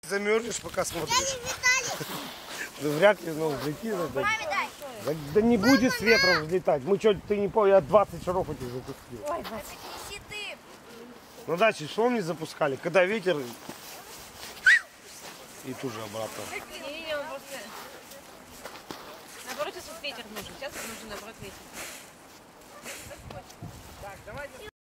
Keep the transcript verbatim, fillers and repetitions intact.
Замерзнешь, пока смотришь. Да вряд ли, ну, взлети. Да, да, да не будет с ветром взлетать. Мы что, ты не понял, я двадцать шаров этих запустил. Ой, двадцать. Ты. На даче что мне запускали? Когда ветер и тут же обратно. Не, он просто... Наоборот, сейчас вот ветер нужен. Сейчас нужен, наоборот, ветер.